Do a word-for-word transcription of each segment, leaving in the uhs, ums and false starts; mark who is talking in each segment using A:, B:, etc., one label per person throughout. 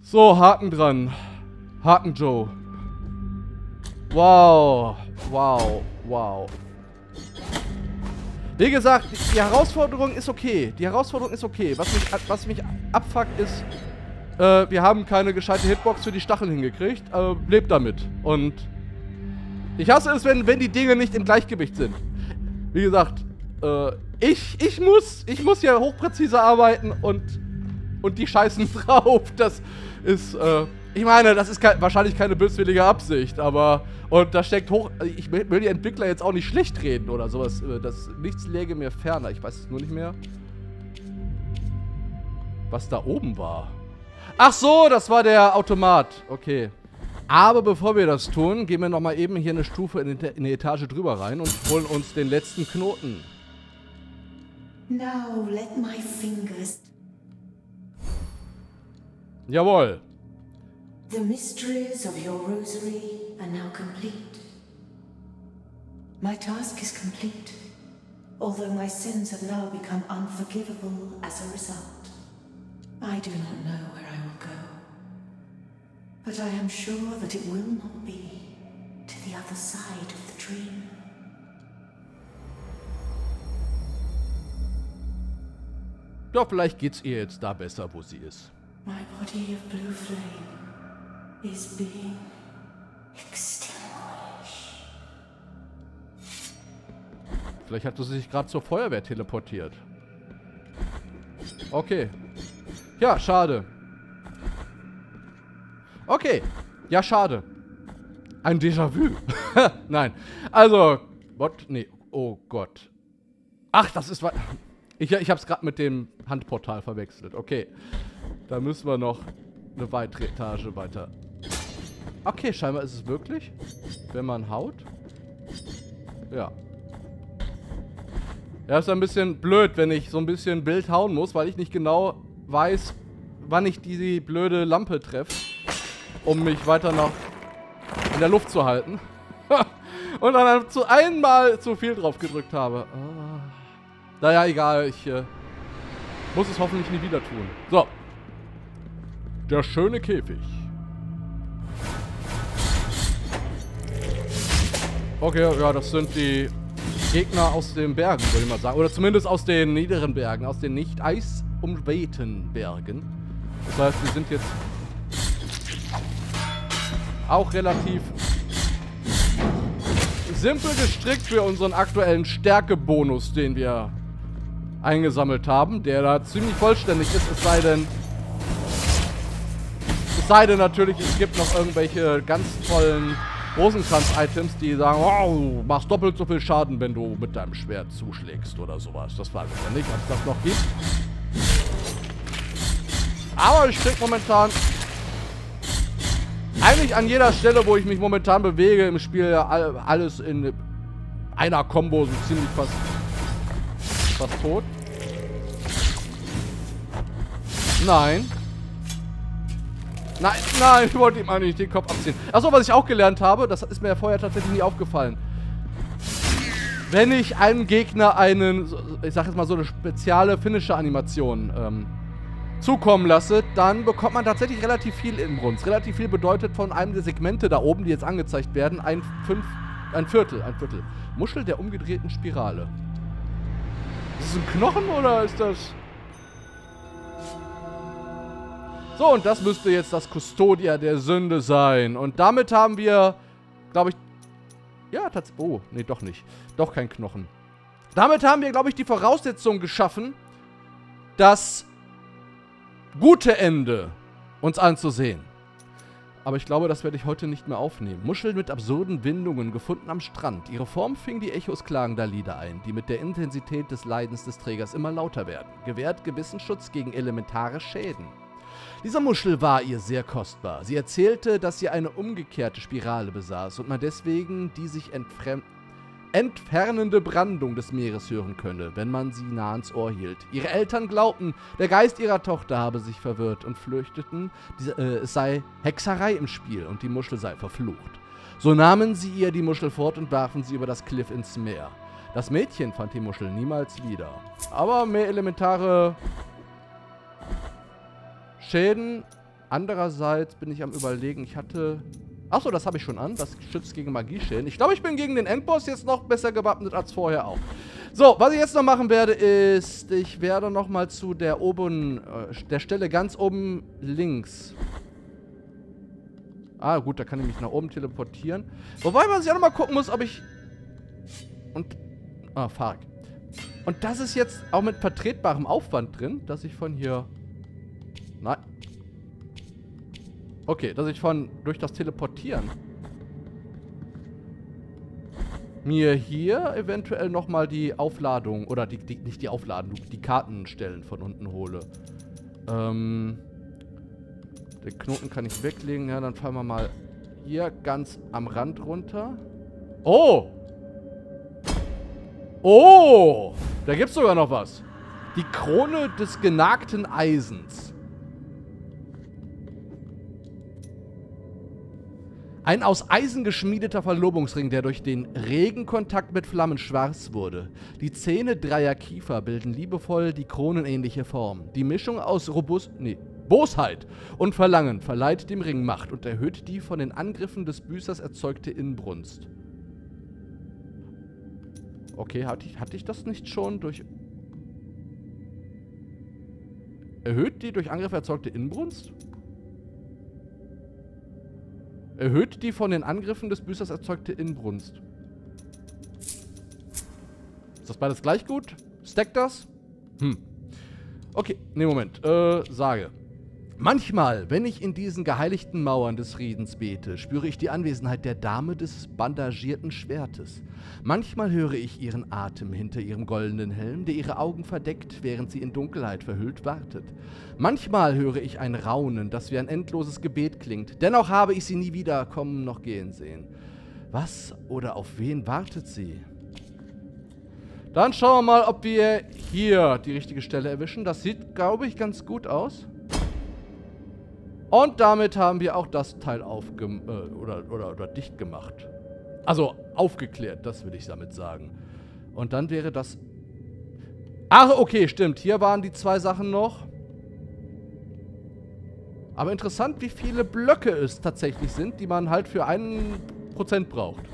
A: So, Haken dran. Haken Joe. Wow. Wow. Wow. Wie gesagt, die Herausforderung ist okay. Die Herausforderung ist okay. Was mich, was mich abfuckt ist, äh, wir haben keine gescheite Hitbox für die Stacheln hingekriegt. Äh, lebt damit. Und ich hasse es, wenn, wenn die Dinge nicht im Gleichgewicht sind. Wie gesagt, äh, ich, ich muss, ich muss ja hochpräzise arbeiten und, und die scheißen drauf. Das ist, äh, ich meine, das ist ke wahrscheinlich keine böswillige Absicht, aber, und da steckt hoch, ich will die Entwickler jetzt auch nicht schlecht reden oder sowas, das, nichts läge mir ferner, ich weiß es nur nicht mehr, was da oben war. Ach so, das war der Automat, okay. Aber bevor wir das tun, gehen wir nochmal eben hier eine Stufe in die, in die Etage drüber rein und holen uns den letzten Knoten.
B: Now let my fingers.
A: Jawohl.
B: The mysteries of your rosary are now complete. My task is complete, although my sins have now become unforgivable as a result. I do not know where I will go, but I am sure that it will not be to the other side of the dream.
A: Doch, vielleicht geht's ihr jetzt da besser, wo sie ist.
B: My body of blue flame is being extinguished.
A: Vielleicht hat sie sich gerade zur Feuerwehr teleportiert. Okay. Ja, schade. Okay. Ja, schade. Ein Déjà-vu. Nein. Also, what? Nee. Oh Gott. Ach, das ist was. Ich, ich hab's gerade mit dem Handportal verwechselt. Okay. Da müssen wir noch eine weitere Etage weiter. Okay, scheinbar ist es wirklich, wenn man haut. Ja. Ja, ist ein bisschen blöd, wenn ich so ein bisschen wild hauen muss, weil ich nicht genau weiß, wann ich diese blöde Lampe treffe, um mich weiter noch in der Luft zu halten. Und dann zu einmal zu viel drauf gedrückt habe. Ah. Naja, egal, ich äh, muss es hoffentlich nie wieder tun. So. Der schöne Käfig. Okay, ja, das sind die Gegner aus den Bergen, würde ich mal sagen. Oder zumindest aus den niederen Bergen, aus den nicht eisumwehten Bergen. Das heißt, wir sind jetzt auch relativ simpel gestrickt für unseren aktuellen Stärkebonus, den wir eingesammelt haben, der da ziemlich vollständig ist, es sei denn, es sei denn natürlich, es gibt noch irgendwelche ganz tollen Rosenkranz-Items, die sagen, wow, du machst doppelt so viel Schaden, wenn du mit deinem Schwert zuschlägst oder sowas. Das weiß ich ja nicht, ob es das noch gibt. Aber ich krieg momentan eigentlich an jeder Stelle, wo ich mich momentan bewege im Spiel, alles in einer Kombo so ziemlich fast, fast tot. Nein. Nein, nein, ich wollte ihm eigentlich den Kopf abziehen. Achso, was ich auch gelernt habe, das ist mir ja vorher tatsächlich nie aufgefallen. Wenn ich einem Gegner einen, ich sag jetzt mal so eine spezielle Finisher-Animation ähm, zukommen lasse, dann bekommt man tatsächlich relativ viel Inbrunst. Relativ viel bedeutet von einem der Segmente da oben, die jetzt angezeigt werden, ein, fünf, ein Viertel, ein Viertel. Muschel der umgedrehten Spirale. Ist das ein Knochen oder ist das... So, und das müsste jetzt das Custodia der Sünde sein. Und damit haben wir, glaube ich... Ja, tatsächlich... Oh, nee, doch nicht. Doch kein Knochen. Damit haben wir, glaube ich, die Voraussetzung geschaffen, das gute Ende uns anzusehen. Aber ich glaube, das werde ich heute nicht mehr aufnehmen. Muscheln mit absurden Windungen, gefunden am Strand. Ihre Form fing die Echos klagender Lieder ein, die mit der Intensität des Leidens des Trägers immer lauter werden. Gewährt gewissen Schutz gegen elementare Schäden. Diese Muschel war ihr sehr kostbar. Sie erzählte, dass sie eine umgekehrte Spirale besaß und man deswegen die sich entfernende Brandung des Meeres hören könne, wenn man sie nah ans Ohr hielt. Ihre Eltern glaubten, der Geist ihrer Tochter habe sich verwirrt und fürchteten, diese, äh, es sei Hexerei im Spiel und die Muschel sei verflucht. So nahmen sie ihr die Muschel fort und warfen sie über das Kliff ins Meer. Das Mädchen fand die Muschel niemals wieder. Aber mehr elementare Schäden Andererseits bin ich am Überlegen, ich hatte... Achso, das habe ich schon an. Das schützt gegen Magieschäden. Ich glaube, ich bin gegen den Endboss jetzt noch besser gewappnet als vorher auch. So, was ich jetzt noch machen werde, ist, ich werde nochmal zu der oben, äh, der Stelle ganz oben links. Ah, gut, da kann ich mich nach oben teleportieren. Wobei man sich auch nochmal gucken muss, ob ich... Und... Ah, fuck. Und das ist jetzt auch mit vertretbarem Aufwand drin, dass ich von hier... Nein. Okay, dass ich von... Durch das Teleportieren... mir hier eventuell nochmal die Aufladung... Oder die, die, nicht die Aufladung, die Kartenstellen von unten hole. Ähm... Den Knoten kann ich weglegen. Ja, dann fallen wir mal hier ganz am Rand runter. Oh! Oh! Da gibt's sogar noch was. Die Krone des genagten Eisens. Ein aus Eisen geschmiedeter Verlobungsring, der durch den Regenkontakt mit Flammen schwarz wurde. Die Zähne dreier Kiefer bilden liebevoll die kronenähnliche Form. Die Mischung aus robust... Nee, Bosheit und Verlangen verleiht dem Ring Macht und erhöht die von den Angriffen des Büßers erzeugte Inbrunst. Okay, hatte ich, hatte ich das nicht schon durch... Erhöht die durch Angriffe erzeugte Inbrunst? Erhöht die von den Angriffen des Büßers erzeugte Inbrunst. Ist das beides gleich gut? Stackt das? Hm. Okay, ne, Moment. Äh, sage. Manchmal, wenn ich in diesen geheiligten Mauern des Friedens bete, spüre ich die Anwesenheit der Dame des bandagierten Schwertes. Manchmal höre ich ihren Atem hinter ihrem goldenen Helm, der ihre Augen verdeckt, während sie in Dunkelheit verhüllt wartet. Manchmal höre ich ein Raunen, das wie ein endloses Gebet klingt. Dennoch habe ich sie nie wieder kommen noch gehen sehen. Was oder auf wen wartet sie? Dann schauen wir mal, ob wir hier die richtige Stelle erwischen. Das sieht, glaube ich, ganz gut aus. Und damit haben wir auch das Teil aufge äh, oder, oder, oder dicht gemacht. Also aufgeklärt, das will ich damit sagen. Und dann wäre das... Ach, okay, stimmt. Hier waren die zwei Sachen noch. Aber interessant, wie viele Blöcke es tatsächlich sind, die man halt für einen Prozent braucht.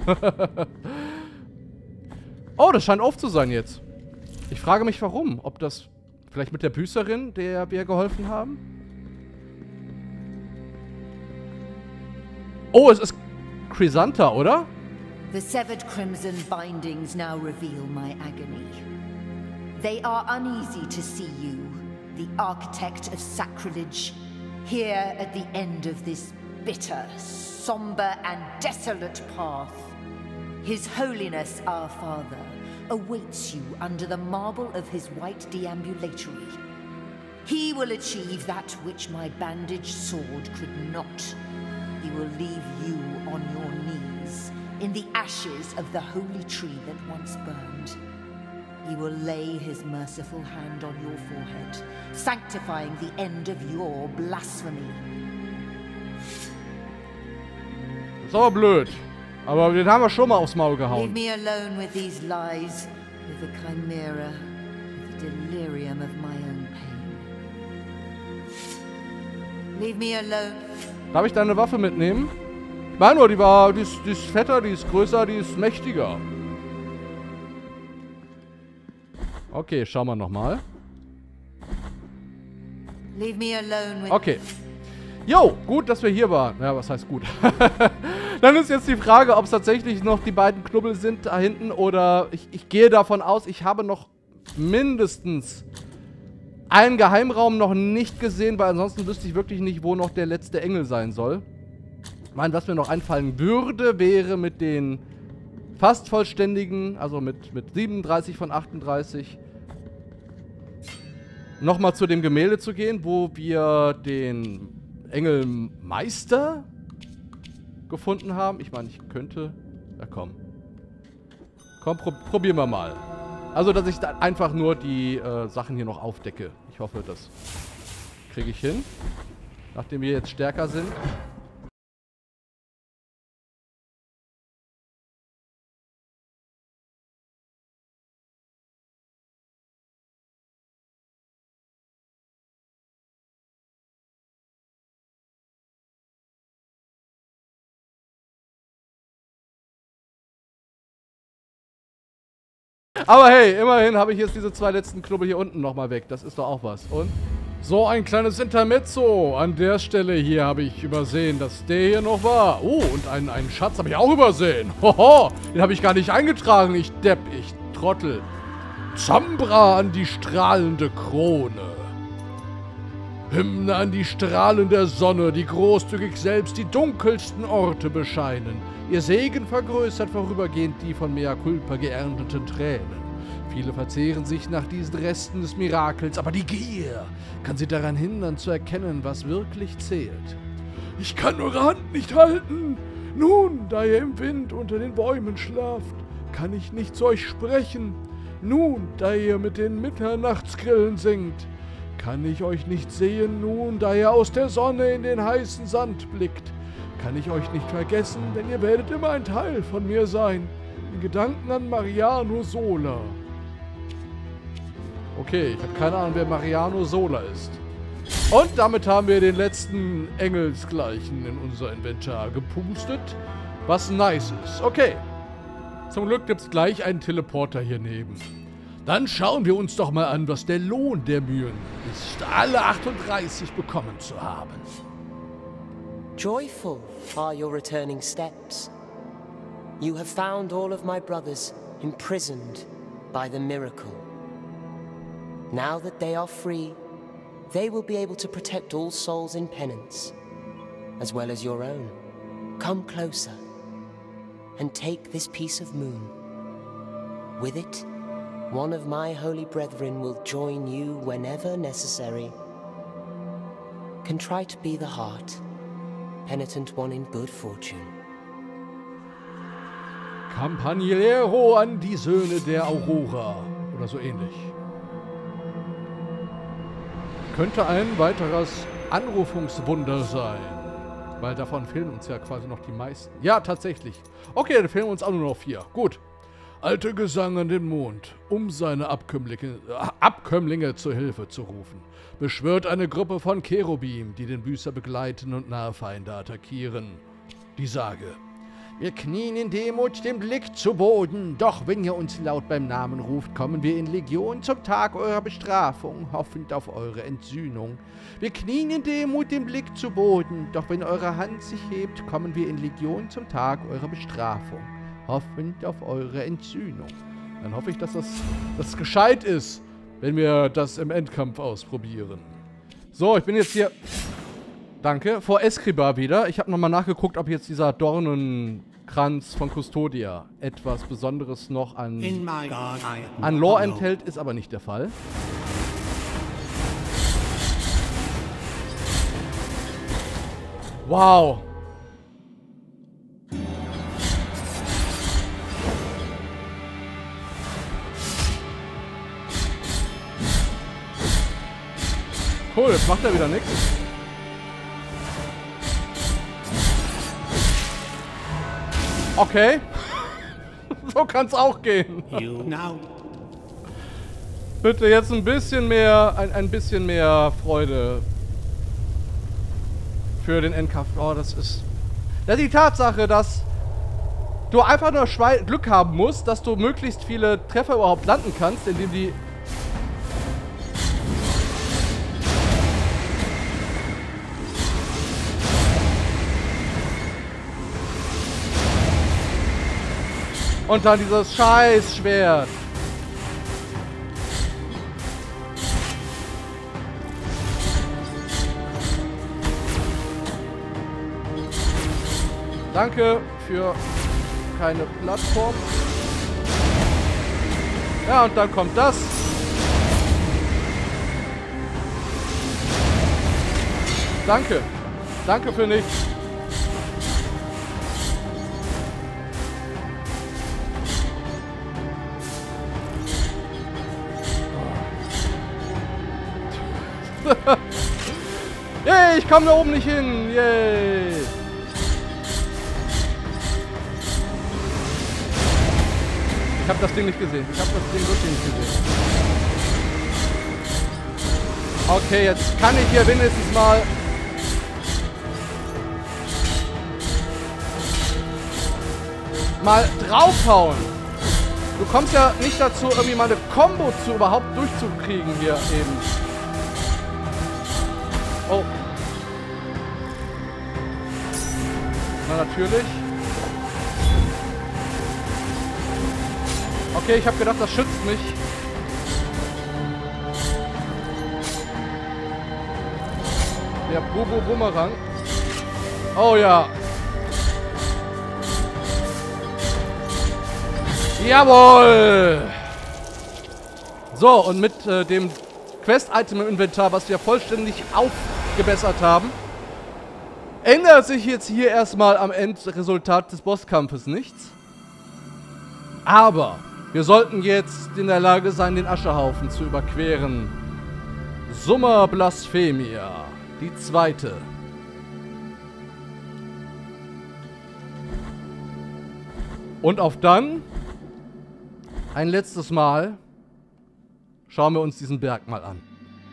A: Oh, das scheint auf zu sein jetzt. Ich frage mich, warum. Ob das vielleicht mit der Büßerin, der wir geholfen haben? Oh, es ist Chrysanta, oder?
C: The severed crimson bindings now reveal my agony. They are uneasy to see you, the architect of sacrilege, here at the end of this bitter, somber and desolate path. His Holiness, our Father, awaits you under the marble of his white deambulatory. He will achieve that which my bandaged sword could not. He will leave you on your knees, in the ashes of the holy tree that once burned. He will lay his merciful hand on your forehead, sanctifying the end of your blasphemy.
A: Das ist aber blöd. Aber den haben wir schon mal aufs Maul
C: Leave
A: gehauen.
C: me alone with these lies, with the chimera, with the delirium of my own pain. Leave me alone.
A: Darf ich deine Waffe mitnehmen? Ich meine nur, die war, die ist, die ist fetter, die ist größer, die ist mächtiger. Okay, schauen wir nochmal.
C: Leave me alone with...
A: Okay. Jo, gut, dass wir hier waren. Ja, was heißt gut? Dann ist jetzt die Frage, ob es tatsächlich noch die beiden Knubbel sind da hinten oder ich, ich gehe davon aus, ich habe noch mindestens einen Geheimraum noch nicht gesehen, weil ansonsten wüsste ich wirklich nicht, wo noch der letzte Engel sein soll. Ich meine, was mir noch einfallen würde, wäre mit den fast vollständigen, also mit, mit siebenunddreißig von achtunddreißig, nochmal zu dem Gemälde zu gehen, wo wir den Engelmeister gefunden haben. Ich meine, ich könnte... Ja, komm. Komm, pro probieren wir mal. Also, dass ich dann einfach nur die äh, Sachen hier noch aufdecke. Ich hoffe, das kriege ich hin. Nachdem wir jetzt stärker sind. Aber hey, immerhin habe ich jetzt diese zwei letzten Knubbel hier unten nochmal weg. Das ist doch auch was. Und so ein kleines Intermezzo. An der Stelle hier habe ich übersehen, dass der hier noch war. Oh, und einen, einen Schatz habe ich auch übersehen. Hoho, den habe ich gar nicht eingetragen. Ich Depp, ich Trottel. Zambra an die strahlende Krone. Hymne an die Strahlen der Sonne, die großzügig selbst die dunkelsten Orte bescheinen. Ihr Segen vergrößert vorübergehend die von Mea Culpa geernteten Tränen. Viele verzehren sich nach diesen Resten des Mirakels, aber die Gier kann sie daran hindern zu erkennen, was wirklich zählt. Ich kann eure Hand nicht halten. Nun, da ihr im Wind unter den Bäumen schlaft, kann ich nicht zu euch sprechen. Nun, da ihr mit den Mitternachtsgrillen singt, kann ich euch nicht sehen. Nun, da ihr aus der Sonne in den heißen Sand blickt, kann ich euch nicht vergessen, denn ihr werdet immer ein Teil von mir sein. In Gedanken an Mariano Sola. Okay, ich habe keine Ahnung, wer Mariano Sola ist. Und damit haben wir den letzten Engelsgleichen in unser Inventar gepustet, was nice ist. Okay, zum Glück gibt es gleich einen Teleporter hier neben. Dann schauen wir uns doch mal an, was der Lohn der Mühen ist, alle achtunddreißig bekommen zu haben.
D: Joyful are your returning steps. You have found all of my brothers imprisoned by the miracle. Now that they are free, they will be able to protect all souls in penance, as well as your own. Come closer and take this piece of moon. With it, one of my holy brethren will join you whenever necessary. Contrite be the heart, penitent one in good fortune.
A: Campanilero an die Söhne der Aurora. Oder so ähnlich. Könnte ein weiteres Anrufungswunder sein. Weil davon fehlen uns ja quasi noch die meisten. Ja, tatsächlich. Okay, dann fehlen uns auch nur noch vier. Gut. Alter Gesang an den Mond, um seine Abkömmlinge, Abkömmlinge zur Hilfe zu rufen, beschwört eine Gruppe von Cherubim, die den Büßer begleiten und nahe Feinde attackieren. Die Sage: Wir knien in Demut den Blick zu Boden, doch wenn ihr uns laut beim Namen ruft, kommen wir in Legion zum Tag eurer Bestrafung, hoffend auf eure Entsühnung. Wir knien in Demut den Blick zu Boden, doch wenn eure Hand sich hebt, kommen wir in Legion zum Tag eurer Bestrafung, hoffend auf eure Entsühnung. Dann hoffe ich, dass das, das gescheit ist, wenn wir das im Endkampf ausprobieren. So, ich bin jetzt hier... Danke. Vor Escriba wieder. Ich habe nochmal nachgeguckt, ob jetzt dieser Dornenkranz von Custodia etwas Besonderes noch an, an Lore enthält, ist aber nicht der Fall. Wow. Cool, jetzt macht er wieder nichts. Okay. So kann's auch gehen. Bitte jetzt ein bisschen mehr, ein, ein bisschen mehr Freude für den Endkampf. Oh, das ist... Das ist die Tatsache, dass du einfach nur Schwe- Glück haben musst, dass du möglichst viele Treffer überhaupt landen kannst, indem die... Und dann dieses Scheißschwert. Danke für keine Plattform. Ja, und dann kommt das. Danke. Danke für nichts. Yay, ich komme da oben nicht hin. Yay. Ich habe das Ding nicht gesehen. Ich habe das Ding wirklich nicht gesehen. Okay, jetzt kann ich hier wenigstens mal... mal draufhauen. Du kommst ja nicht dazu, irgendwie mal eine Combo zu überhaupt durchzukriegen hier eben. Oh. Na, natürlich. Okay, ich habe gedacht, das schützt mich. Der Bobo Bumerang. Oh ja. Jawohl! So, und mit äh, dem Quest-Item im Inventar, was wir vollständig aufgebessert haben, ändert sich jetzt hier erstmal am Endresultat des Bosskampfes nichts. Aber wir sollten jetzt in der Lage sein, den Aschehaufen zu überqueren. Summa Blasphemia, die zweite. Und auf dann, ein letztes Mal, schauen wir uns diesen Berg mal an.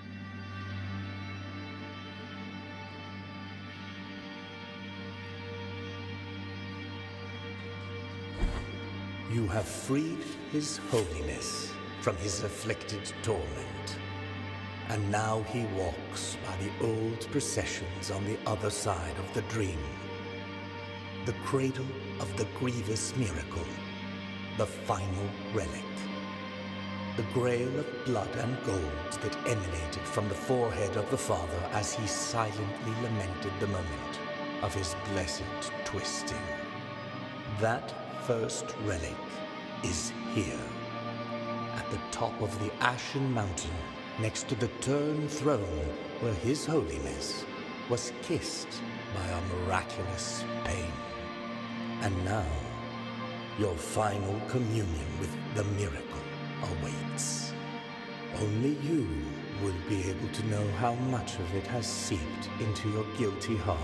E: You have freed His Holiness from his afflicted torment, and now he walks by the old processions on the other side of the dream. The cradle of the grievous miracle, the final relic. The grail of blood and gold that emanated from the forehead of the Father as he silently lamented the moment of his blessed twisting. That first relic is here, at the top of the Ashen Mountain, next to the Tern throne where His Holiness was kissed by a miraculous pain. And now, your final communion with the miracle awaits. Only you will be able to know how much of it has seeped into your guilty heart.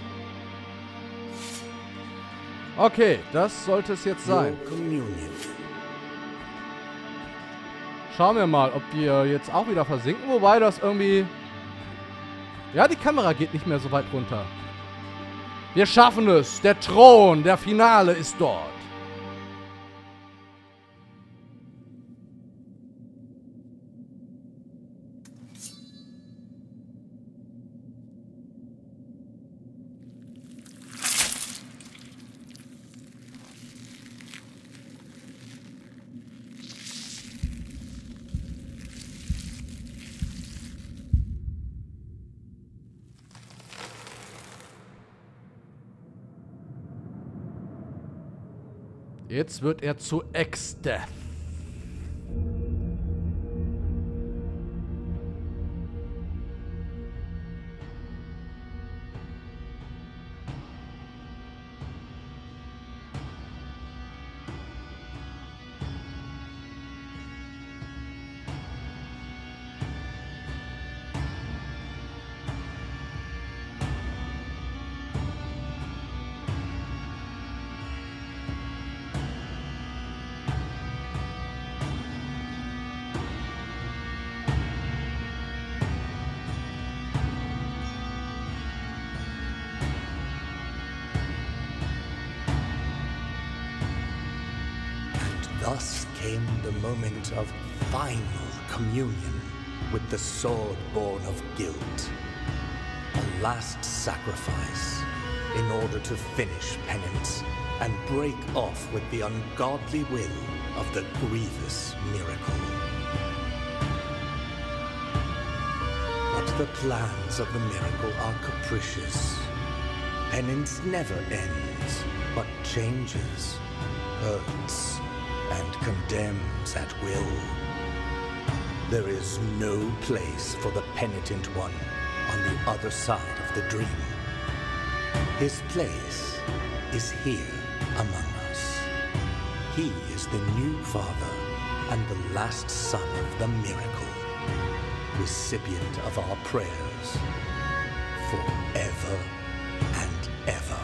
A: Okay, das sollte es jetzt sein.
E: Your communion.
A: Schauen wir mal, ob die jetzt auch wieder versinken. Wobei das irgendwie... Ja, die Kamera geht nicht mehr so weit runter. Wir schaffen es. Der Thron, der Finale ist dort. Jetzt wird er zu Exdeath.
E: Thus came the moment of final communion with the sword-born of guilt. A last sacrifice in order to finish penance and break off with the ungodly will of the grievous miracle. But the plans of the miracle are capricious. Penance never ends, but changes, hurts, and condemns at will. There is no place for the penitent one on the other side of the dream. His place is here among us. He is the new Father and the last Son of the miracle, recipient of our prayers forever and ever.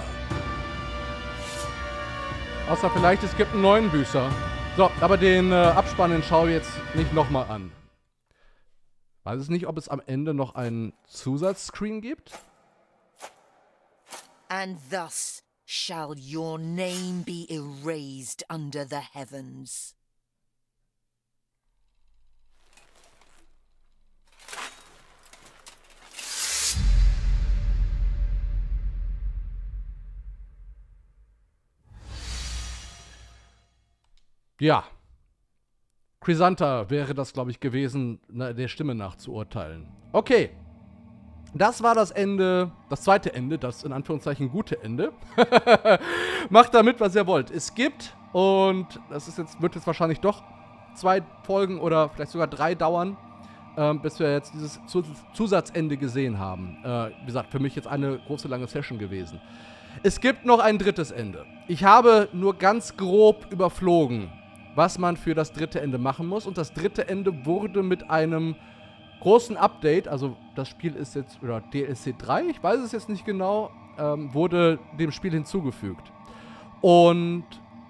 A: Außer vielleicht, es gibt einen neuen Büßer. So, aber den äh, Abspann, den schau jetzt nicht nochmal an. Weiß es nicht, ob es am Ende noch einen Zusatzscreen gibt?
C: And thus shall your name be erased under the heavens.
A: ja. Chrysanta wäre das, glaube ich, gewesen, der Stimme nach zu urteilen. Okay. Das war das Ende, das zweite Ende, das in Anführungszeichen gute Ende. Macht damit, was ihr wollt. Es gibt, und das ist jetzt, wird jetzt wahrscheinlich doch zwei Folgen oder vielleicht sogar drei dauern, ähm, bis wir jetzt dieses Zusatzende gesehen haben. Äh, wie gesagt, für mich jetzt eine große, lange Session gewesen. Es gibt noch ein drittes Ende. Ich habe nur ganz grob überflogen, was man für das dritte Ende machen muss. Und das dritte Ende wurde mit einem großen Update, also das Spiel ist jetzt, oder D L C drei, ich weiß es jetzt nicht genau, ähm, wurde dem Spiel hinzugefügt. Und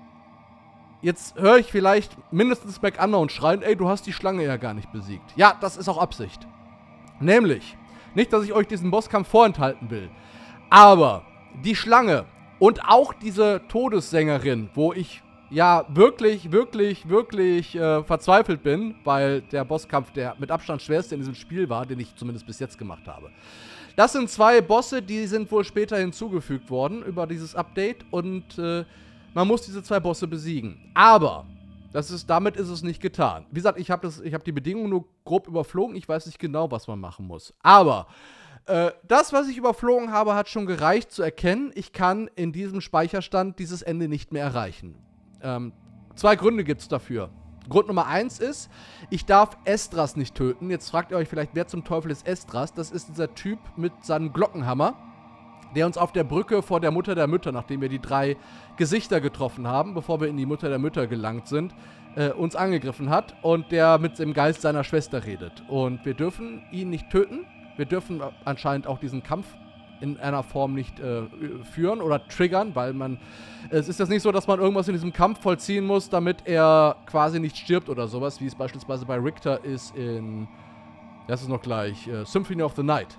A: jetzt höre ich vielleicht mindestens McUnknown schreien, ey, du hast die Schlange ja gar nicht besiegt. Ja, das ist auch Absicht. Nämlich, nicht, dass ich euch diesen Bosskampf vorenthalten will, aber die Schlange und auch diese Todessängerin, wo ich ja wirklich, wirklich, wirklich äh, verzweifelt bin, weil der Bosskampf der mit Abstand schwerste in diesem Spiel war, den ich zumindest bis jetzt gemacht habe. Das sind zwei Bosse, die sind wohl später hinzugefügt worden über dieses Update und äh, man muss diese zwei Bosse besiegen. Aber das ist, damit ist es nicht getan. Wie gesagt, ich habe hab die Bedingungen nur grob überflogen, ich weiß nicht genau, was man machen muss. Aber äh, das, was ich überflogen habe, hat schon gereicht zu erkennen, ich kann in diesem Speicherstand dieses Ende nicht mehr erreichen. Ähm, zwei Gründe gibt es dafür. Grund Nummer eins ist, ich darf Esdras nicht töten. Jetzt fragt ihr euch vielleicht, wer zum Teufel ist Esdras? Das ist dieser Typ mit seinem Glockenhammer, der uns auf der Brücke vor der Mutter der Mütter, nachdem wir die drei Gesichter getroffen haben, bevor wir in die Mutter der Mütter gelangt sind, äh, uns angegriffen hat und der mit dem Geist seiner Schwester redet. Und wir dürfen ihn nicht töten. Wir dürfen anscheinend auch diesen Kampf in einer Form nicht äh, führen oder triggern, weil man, es ist jetzt nicht so, dass man irgendwas in diesem Kampf vollziehen muss, damit er quasi nicht stirbt oder sowas, wie es beispielsweise bei Richter ist in, das ist noch gleich, äh, Symphony of the Night.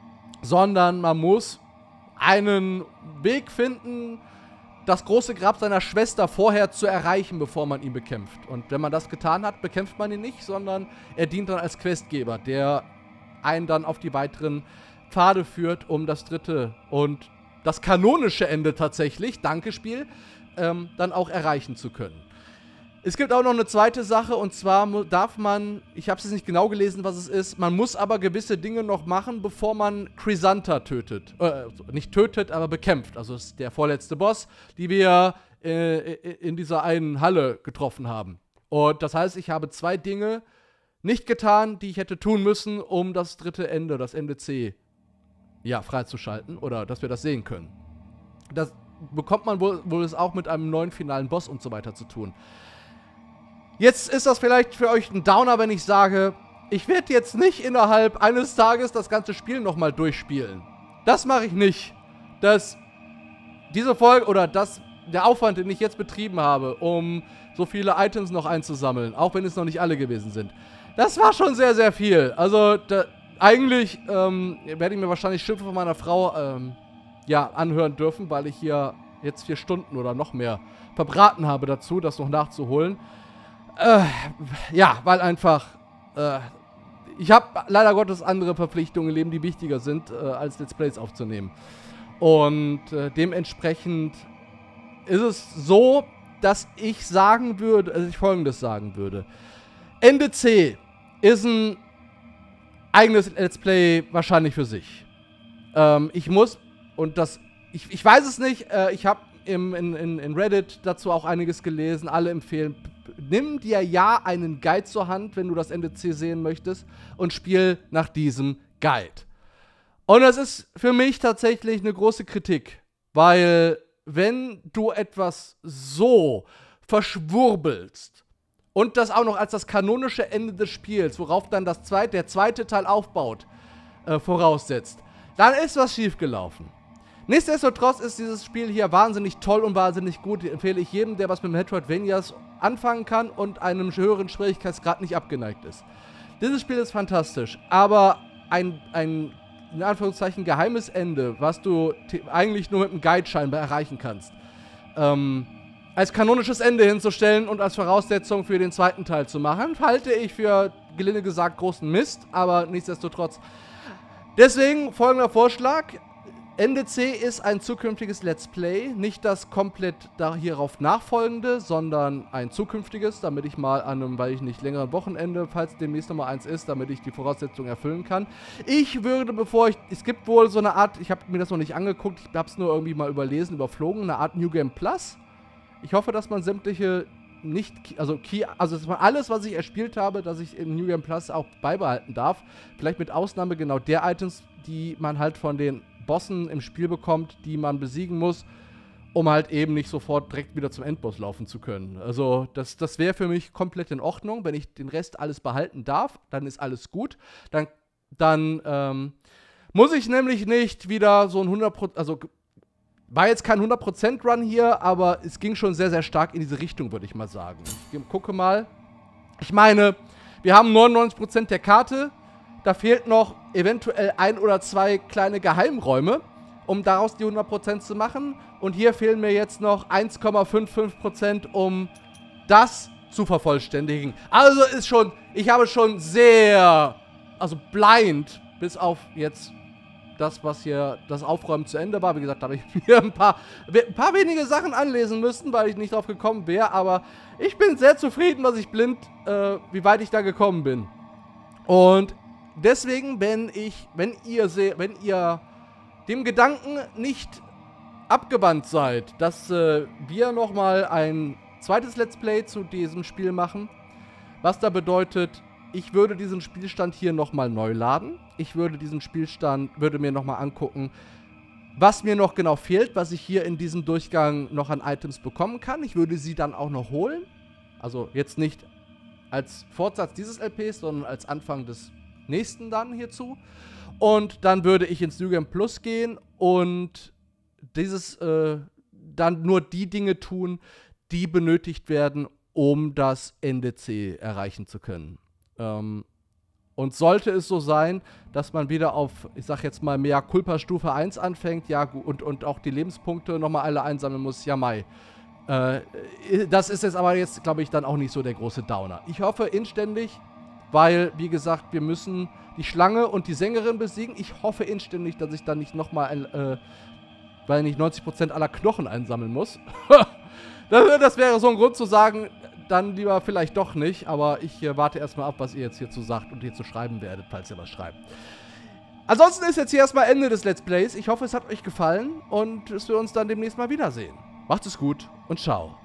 A: Sondern man muss einen Weg finden, das große Grab seiner Schwester vorher zu erreichen, bevor man ihn bekämpft. Und wenn man das getan hat, bekämpft man ihn nicht, sondern er dient dann als Questgeber, der einen dann auf die weiteren Pfade führt, um das dritte und das kanonische Ende tatsächlich, danke Spiel, ähm, dann auch erreichen zu können. Es gibt auch noch eine zweite Sache, und zwar darf man, ich habe es jetzt nicht genau gelesen, was es ist, man muss aber gewisse Dinge noch machen, bevor man Chrysanta tötet. Äh, nicht tötet, aber bekämpft. Also ist der vorletzte Boss, die wir äh, in dieser einen Halle getroffen haben. Und das heißt, ich habe zwei Dinge nicht getan, die ich hätte tun müssen, um das dritte Ende, das Ende C, ja, freizuschalten oder dass wir das sehen können. Das bekommt man wohl, wohl es auch mit einem neuen finalen Boss und so weiter zu tun. Jetzt ist das vielleicht für euch ein Downer, wenn ich sage, ich werde jetzt nicht innerhalb eines Tages das ganze Spiel nochmal durchspielen. Das mache ich nicht. Das, diese Folge oder das, der Aufwand, den ich jetzt betrieben habe, um so viele Items noch einzusammeln, auch wenn es noch nicht alle gewesen sind, das war schon sehr, sehr viel. Also, da, Eigentlich ähm, werde ich mir wahrscheinlich Schimpfe von meiner Frau ähm, ja, anhören dürfen, weil ich hier jetzt vier Stunden oder noch mehr verbraten habe dazu, das noch nachzuholen. Äh, ja, weil einfach äh, ich habe leider Gottes andere Verpflichtungen im Leben, die wichtiger sind, äh, als Let's Plays aufzunehmen. Und äh, dementsprechend ist es so, dass ich sagen würde, also ich Folgendes sagen würde. Ende C ist ein eigenes Let's Play wahrscheinlich für sich. Ähm, ich muss, und das, ich, ich weiß es nicht, äh, ich habe in, in, in Reddit dazu auch einiges gelesen, alle empfehlen, nimm dir ja einen Guide zur Hand, wenn du das Ende C sehen möchtest, und spiel nach diesem Guide. Und das ist für mich tatsächlich eine große Kritik, weil wenn du etwas so verschwurbelst, und das auch noch als das kanonische Ende des Spiels, worauf dann das zweite, der zweite Teil aufbaut, äh, voraussetzt, dann ist was schiefgelaufen. Nichtsdestotrotz ist dieses Spiel hier wahnsinnig toll und wahnsinnig gut. Die empfehle ich jedem, der was mit Metroidvanias anfangen kann und einem höheren Schwierigkeitsgrad nicht abgeneigt ist. Dieses Spiel ist fantastisch, aber ein, ein in Anführungszeichen geheimes Ende, was du eigentlich nur mit einem Guide scheinbar erreichen kannst, ähm, als kanonisches Ende hinzustellen und als Voraussetzung für den zweiten Teil zu machen, halte ich für, gelinde gesagt, großen Mist, aber nichtsdestotrotz. Deswegen folgender Vorschlag. N D C ist ein zukünftiges Let's Play, nicht das komplett da hierauf nachfolgende, sondern ein zukünftiges, damit ich mal an einem, weil ich nicht längeren Wochenende, falls demnächst nochmal eins ist, damit ich die Voraussetzungen erfüllen kann. Ich würde, bevor ich, es gibt wohl so eine Art, ich habe mir das noch nicht angeguckt, ich habe es nur irgendwie mal überlesen, überflogen, eine Art New Game Plus. Ich hoffe, dass man sämtliche nicht, also Key, also dass man alles, was ich erspielt habe, dass ich im New Game Plus auch beibehalten darf. Vielleicht mit Ausnahme genau der Items, die man halt von den Bossen im Spiel bekommt, die man besiegen muss, um halt eben nicht sofort direkt wieder zum Endboss laufen zu können. Also das, das wäre für mich komplett in Ordnung. Wenn ich den Rest alles behalten darf, dann ist alles gut. Dann, dann ähm, muss ich nämlich nicht wieder so ein hundert Prozent, also war jetzt kein hundert Prozent Run hier, aber es ging schon sehr, sehr stark in diese Richtung, würde ich mal sagen. Ich gucke mal. Ich meine, wir haben neunundneunzig Prozent der Karte. Da fehlt noch eventuell ein oder zwei kleine Geheimräume, um daraus die hundert Prozent zu machen. Und hier fehlen mir jetzt noch eins Komma fünfundfünfzig Prozent, um das zu vervollständigen. Also ist schon, ich habe schon sehr, also blind, bis auf jetzt das, was hier das Aufräumen zu Ende war. Wie gesagt, da habe ich mir ein paar, ein paar wenige Sachen anlesen müssen, weil ich nicht drauf gekommen wäre. Aber ich bin sehr zufrieden, was ich blind, äh, wie weit ich da gekommen bin. Und deswegen, wenn ich, wenn ihr seht, wenn ihr dem Gedanken nicht abgewandt seid, dass äh, wir nochmal ein zweites Let's Play zu diesem Spiel machen, was da bedeutet, ich würde diesen Spielstand hier nochmal neu laden. Ich würde diesen Spielstand, würde mir nochmal angucken, was mir noch genau fehlt, was ich hier in diesem Durchgang noch an Items bekommen kann. Ich würde sie dann auch noch holen. Also jetzt nicht als Fortsatz dieses L Ps, sondern als Anfang des nächsten dann hierzu. Und dann würde ich ins New Game Plus gehen und dieses, äh, dann nur die Dinge tun, die benötigt werden, um das N D C erreichen zu können. Ähm, und sollte es so sein, dass man wieder auf, ich sag jetzt mal, Mea Culpa Stufe eins anfängt, ja, und, und auch die Lebenspunkte nochmal alle einsammeln muss, ja, mai. Äh, das ist jetzt aber jetzt, glaube ich, dann auch nicht so der große Downer. Ich hoffe inständig, weil, wie gesagt, wir müssen die Schlange und die Sängerin besiegen. Ich hoffe inständig, dass ich dann nicht nochmal, äh, weil nicht neunzig Prozent aller Knochen einsammeln muss. das, das wäre so ein Grund zu sagen, dann lieber vielleicht doch nicht, aber ich äh, warte erstmal ab, was ihr jetzt hierzu sagt und hierzu schreiben werdet, falls ihr was schreibt. Ansonsten ist jetzt hier erstmal Ende des Let's Plays. Ich hoffe, es hat euch gefallen und dass wir uns dann demnächst mal wiedersehen. Macht es gut und ciao.